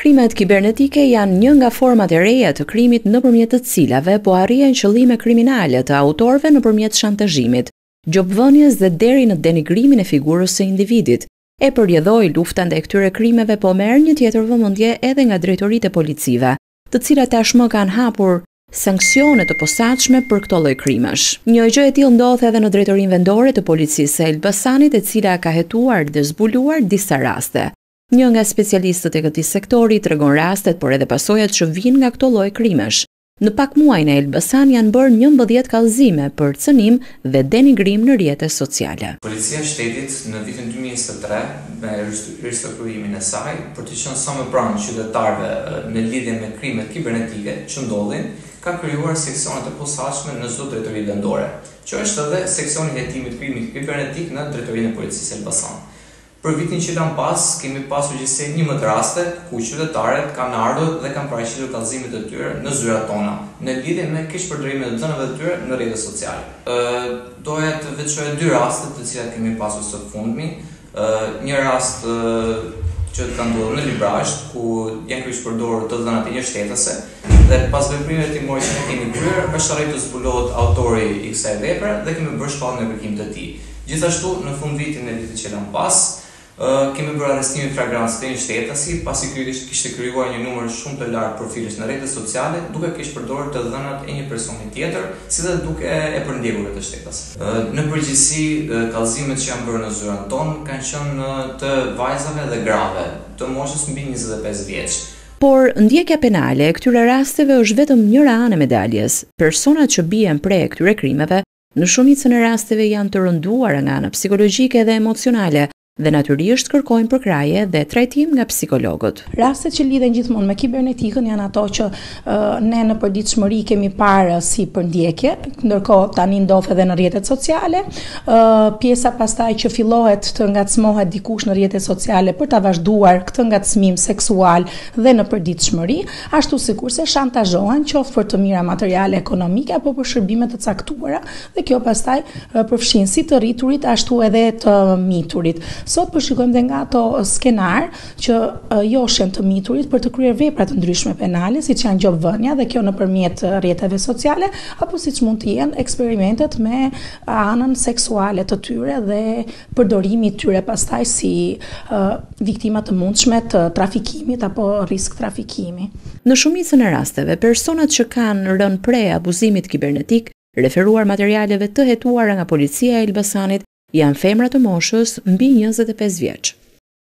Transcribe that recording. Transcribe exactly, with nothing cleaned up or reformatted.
Krimet kibernetike janë një nga format e reja të krimit nëpërmjet të cilave po arrihen qëllime kriminale të autorëve nëpërmjet shantazhimit, gjobvënies dhe deri në denigrimin e figurës së individit. E përjedhoi lufta ndaj këtyre krimeve po merr një tjetër vëmendje edhe nga drejtoritë e policive, të cilat tashmë kanë hapur sanksione të posaçme për këto lloj krimesh. Një gjë e tillë ndodh edhe në drejtorinë vendore të policisë së Elbasanit, e cila ka hetuar dhe zbuluar disa raste. Një nga specialistët e këtij sektori tregon rastet, por edhe pasojat që vijnë nga këto lloj krimesh. Në pak muaj në Elbasan janë bërë njëmbëdhjetë kallëzime për cënim dhe denigrim në rrjete sociale. Policia e shtetit në vitin dy mijë e njëzet e tre, me ristrukturimin e saj, për të qenë sa më pranë qytetarëve në lidhje me krimet kibernetike që ndodhin, ka krijuar seksionet e posaçme në çdo drejtori vendore. Që është edhe seksioni i hetimit krimit kibernetik në drejtorinë e policisë Elbasan. Për vitin që kanë pas, kemi pasur gjithsej njëmbëdhjetë raste ku qytetarët kanë ardhur dhe kanë paraqitur kallëzimet e tyre në zyrat tona, në lidhje me keqpërdorimin e dhënave të tyre në rrjetet sociale. Ë, doja të veçoja dy raste të cilat kemi pasur sot fundmi. Ë, një rast që ka ndodhur në Librazh, ku janë keqpërdorur të dhënat e një shtetëse, dhe pas veprimeve timore që ne kemi kryer, është arritur të zbulohet autori i kësaj vepre dhe kemi bërë shkallën e kërkimit të tij. Gjithashtu, në fund vitin e vitit që kanë pas, Uh, kemi bërë arrestimin flagrant të një shtetësi, pasi ky kishte krijuar një numër shumë të lartë profilësh në rrjetet sociale, duke keqpërdorur të dhënat e një personi tjetër, si dhe duke e përndjekur këtë shtetës. Uh, në përgjithësi, uh, kallëzimet që janë bërë në zyrat tonë kanë qenë uh, të vajzave dhe grave, të moshës mbi njëzet e pesë vjeç. Por ndjekja penale e këtyre rasteve është vetëm njëra anë e medaljes. Personat që bien prej këtyre krimeve, në shumicën e rasteve janë të rënduara nga ana psikologjike dhe emocionale, dhe natyrisht kërkojnë përkraje dhe trajtim nga psikologët. Rastet që lidhen gjithmonë me kibernetikën janë ato që uh, ne në përditshmëri kemi parë si përndjekje, ndërkohë tani ndodh edhe në rrjetet sociale. Uh, pjesa pastaj që fillohet të ngacmohet dikush në rrjetet sociale për ta vazhduar këtë ngacmim seksual dhe në përditshmëri, ashtu sikurse shantazhohen qoftë për të mira materiale ekonomike apo për shërbime të caktuara, dhe kjo pastaj uh, përfshin si të rriturit ashtu edhe të miturit. Sot përshikojmë dhe nga ato skenar që uh, joshen të miturit për të kryer vepra të ndryshme penale, siç janë gjobvënia, dhe kjo nëpërmjet rrjeteve sociale, apo siç mund të jenë eksperimentet me anën seksuale të tyre dhe përdorimi i tyre pastaj si uh, viktima të mundshme të trafikimit apo risk trafikimi. Në shumicën e rasteve, personat që kanë rënë prej abuzimit kibernetik, referuar materialeve të hetuara nga policia e Elbasanit, janë femra të moshës mbi njëzet e pesë vjeç.